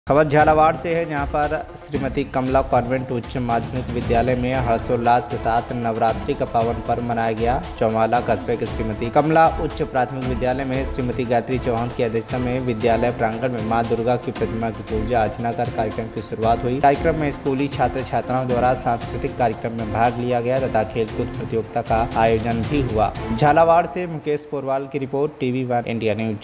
खबर झालावाड़ से है, जहां पर श्रीमती कमला कॉन्वेंट उच्च माध्यमिक विद्यालय में हर्षोल्लास के साथ नवरात्रि का पावन पर्व मनाया गया। चौमाला कस्बे के श्रीमती कमला उच्च प्राथमिक विद्यालय में श्रीमती गायत्री चौहान की अध्यक्षता में विद्यालय प्रांगण में मां दुर्गा की प्रतिमा की पूजा अर्चना कर कार्यक्रम की शुरुआत हुई। कार्यक्रम में स्कूली छात्र छात्राओं द्वारा सांस्कृतिक कार्यक्रम में भाग लिया गया तथा खेलकूद प्रतियोगिता का आयोजन भी हुआ। झालावाड़ से मुकेश पोरवाल की रिपोर्ट, TV1 इंडिया न्यूज।